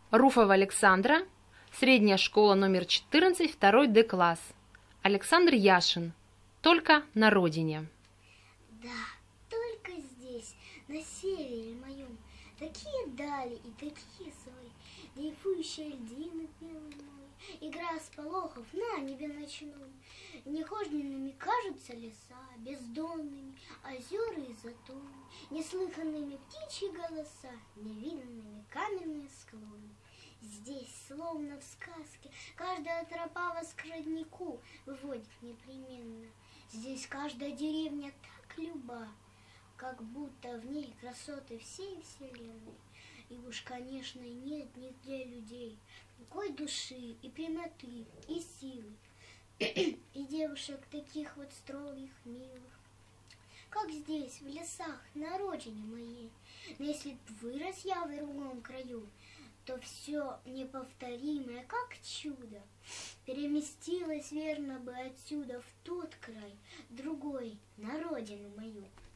Руфова Александра, средняя школа номер 14, 2 Д класс. Александр Яшин. Только на родине. Да, только здесь, на севере моем, такие дали и такие зори, дрейфующие льдины белой моря, игра сполохов на небе ночном. Нехожденными кажутся леса, бездонными озера и затоны, неслыханными птичьи голоса, невиданными каменные склоны. Здесь, словно в сказке, каждая тропа вас к роднику выводит непременно. Здесь каждая деревня так люба, как будто в ней красоты всей вселенной. И уж, конечно, нет нигде людей такой души и прямоты, и силы, и девушек таких вот строгих, милых, как здесь, в лесах, на родине моей. Но если б вырос я в другом краю, то все неповторимое, как чудо, переместилось верно бы отсюда в тот край, другой, на родину мою.